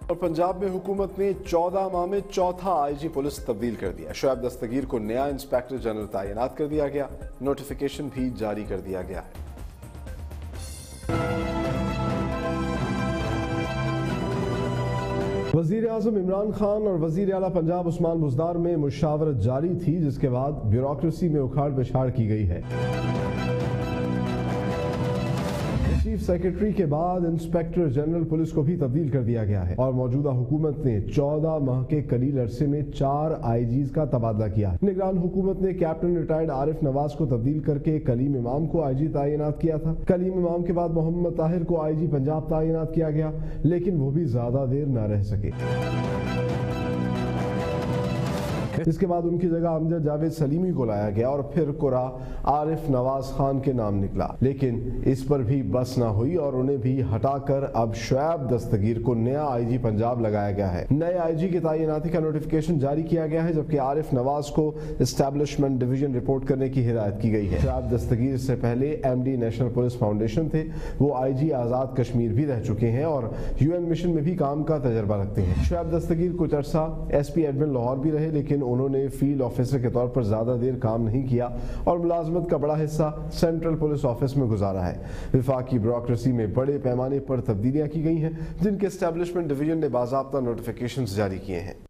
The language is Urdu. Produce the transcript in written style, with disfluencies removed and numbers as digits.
اور پنجاب میں حکومت نے 14 ماہ میں چوتھا IG پولیس تبدیل کر دیا۔ شعیب دستگیر کو نیا انسپیکٹر جنرل تعینات کر دیا گیا، نوٹیفیکیشن بھی جاری کر دیا گیا ہے۔ وزیر اعظم عمران خان اور وزیر اعلیٰ پنجاب عثمان بزدار میں مشاورت جاری تھی، جس کے بعد بیوروکریسی میں اکھاڑ پچھاڑ کی گئی ہے۔ چیف سیکرٹری کے بعد انسپیکٹر جنرل پولیس کو بھی تبدیل کر دیا گیا ہے اور موجودہ حکومت نے 14 ماہ کے قلیل عرصے میں 4 IGs کا تبادلہ کیا ہے۔ نگران حکومت نے کیپٹن ریٹائرڈ عارف نواز کو تبدیل کر کے کلیم امام کو IG تعینات کیا تھا۔ کلیم امام کے بعد محمد طاہر کو IG پنجاب تعینات کیا گیا، لیکن وہ بھی زیادہ دیر نہ رہ سکے۔ اس کے بعد ان کی جگہ امجد جاوید سلیمی کو لایا گیا اور پھر قرا عارف نواز خان کے نام نکلا، لیکن اس پر بھی بس نہ ہوئی اور انہیں بھی ہٹا کر اب شعیب دستگیر کو نیا IG پنجاب لگایا گیا ہے۔ نئے IG کی تعیناتی کا نوٹیفیکیشن جاری کیا گیا ہے، جبکہ عارف نواز کو اسٹیبلشمنٹ ڈویژن رپورٹ کرنے کی ہدایت کی گئی ہے۔ شعیب دستگیر سے پہلے MD نیشنل پولیس فاؤنڈیشن تھے، وہ IG آزاد کشمیر بھی رہ چکے ہیں اور UN مشن میں بھی کام کا تجربہ رکھتے ہیں۔ شعیب دستگیر کچھ عرصہ SP ایڈمن لاہور بھی رہے، لیکن انہوں نے فیلڈ آفیسر کے طور پر زیادہ دیر کام نہیں کیا اور ملازمت کا بڑا حصہ سینٹرل پولیس آفس میں گزارا ہے۔ وفاقی بیوروکریسی میں بڑے پیمانے پر تبدیلیاں کی گئی ہیں، جن کے اسٹیبلشمنٹ ڈویژن نے باضابطہ نوٹیفیکیشنز جاری کیے ہیں۔